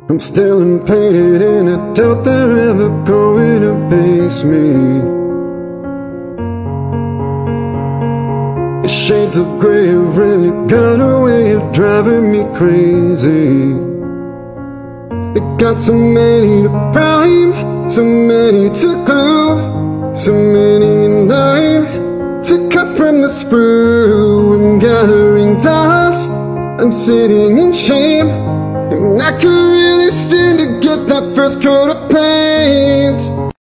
I'm still unpainted and I doubt they're ever going to base me. The shades of grey have really got a way of driving me crazy. They got so many to prime, so many to glue, so many in line to cut from the sprue. I'm gathering dust, I'm sitting in shame, and I could really stand to get that first coat of paint.